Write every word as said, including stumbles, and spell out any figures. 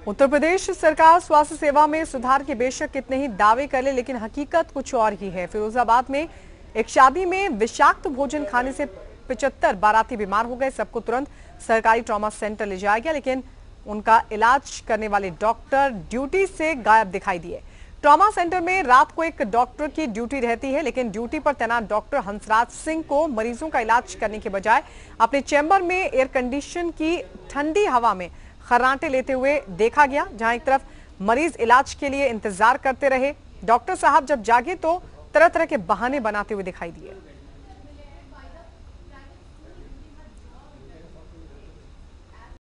उत्तर प्रदेश सरकार स्वास्थ्य सेवा में सुधार के बेशक कितने ही दावे कर ले, लेकिन हकीकत कुछ और ही है। फिरोजाबाद में एक शादी में विषाक्त भोजन खाने से पचहत्तर बाराती बीमार हो गए। सबको तुरंत सरकारी ट्रॉमा सेंटर ले जाया गया, लेकिन उनका इलाज करने वाले डॉक्टर ड्यूटी से गायब दिखाई दिए। ट्रॉमा सेंटर में रात को एक डॉक्टर की ड्यूटी रहती है, लेकिन ड्यूटी पर तैनात डॉक्टर हंसराज सिंह को मरीजों का इलाज करने के बजाय अपने चैम्बर में एयर कंडीशन की ठंडी हवा में खर्राटे लेते हुए देखा गया, जहां एक तरफ मरीज इलाज के लिए इंतजार करते रहे। डॉक्टर साहब जब जागे तो तरह तरह के बहाने बनाते हुए दिखाई दिए।